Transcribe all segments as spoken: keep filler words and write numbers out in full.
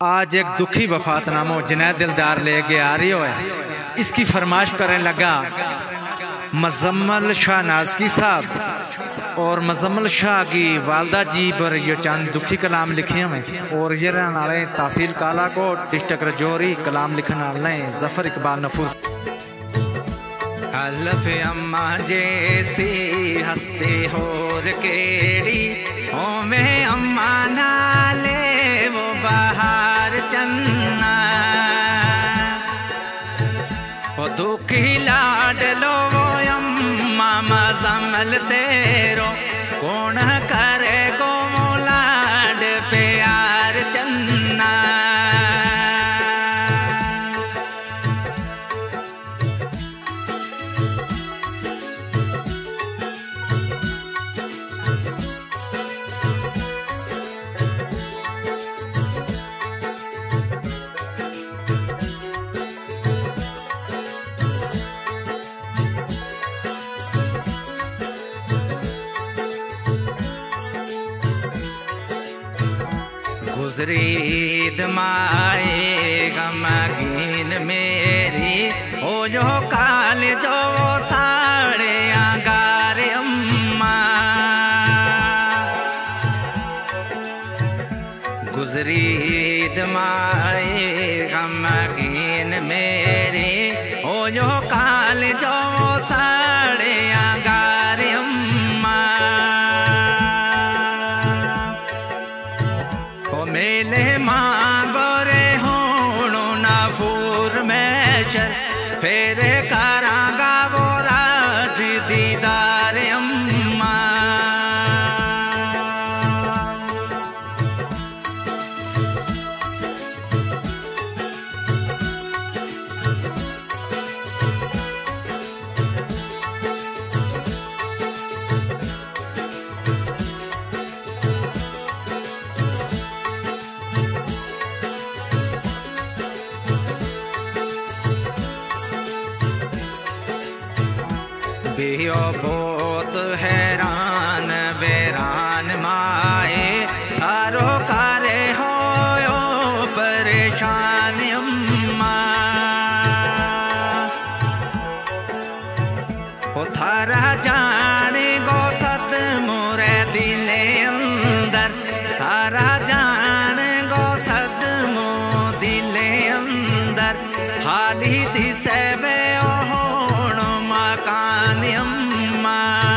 आज एक दुखी वफातनामा जुनैद दिलदार लेके आ रही है। इसकी फरमाइश करने लगा मजम्मल शाह नाज़की साहब और मजम्मल शाह की वालदा जी पर ये चंद दुखी कलाम लिखे हैं। और ये नाले तहसील काला को डिस्ट्रिक्ट रजौरी कलाम लिखने वाले जफर इकबाल नफूस। अल्फ अम्मा जैसी हंसते होर केड़ी ओ में अम्मा नाले वो बाहर चन्ना ओ दुखी लाड लो वो अम्मा मजमल तेरो कौन करे गो लाड प्यार चन्ना। गुजरी दमाए गमगीन मेरी ओ जो काल जो साड़े आगार अम्मा गुजरी दमाए गमगीन मेरी ओ जो काल जो साड़े आगार अम्मा। मेले मांगो रे होनो ना फूर मैशर फिर करांगा वो राज दीदार अम्मा। बियो बहुत हैरान वेरान माए सारो कारे हो परेशान अम्मा। ओ थारा जाने गो सद मोरे दिले अंदर थारा जान गो सद मो दिले अंदर हाली दिसे वे मकान अम्मा।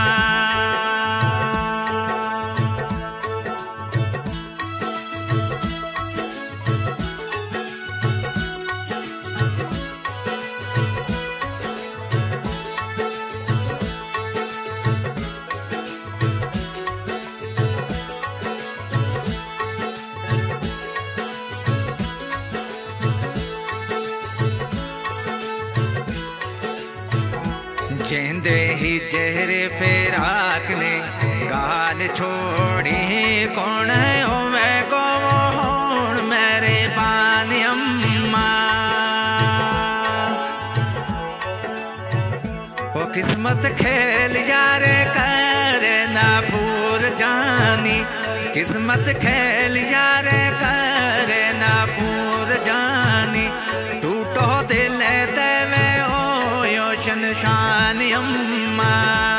जेंदे ही चेहरे फिराक ने गाल छोड़ी कौन है ओ मैं को होण मेरे बान अम्मा। ओ किस्मत खेल यारे करे ना फूर जानी किस्मत खेल यारे करे ना फूर जानी टूटो दिल देवे ओ योशन शान अम्मा।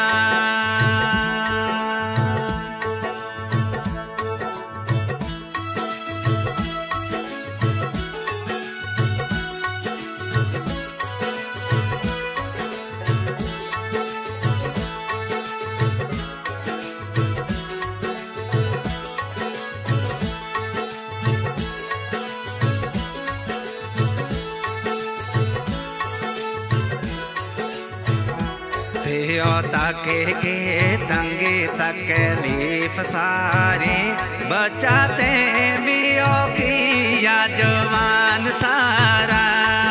ताके के तंगे तकलीफ सारे बचाते भी किया जवान सारा।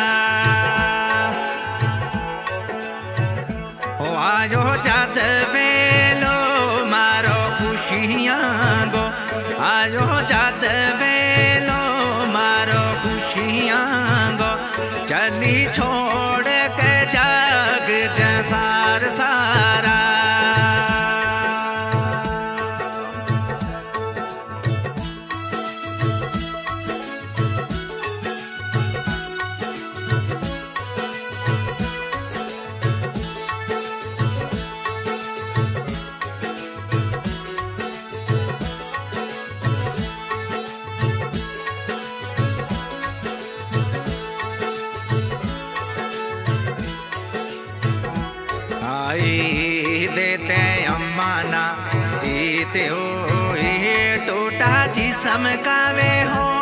ओ आयो जद वेलो मारो खुशियाँ गो आयो जद वेलो मारो खुशियाँ गो चली छोड़ के जग जसार सारा। ते हो ये टोटा जिसम कावे हो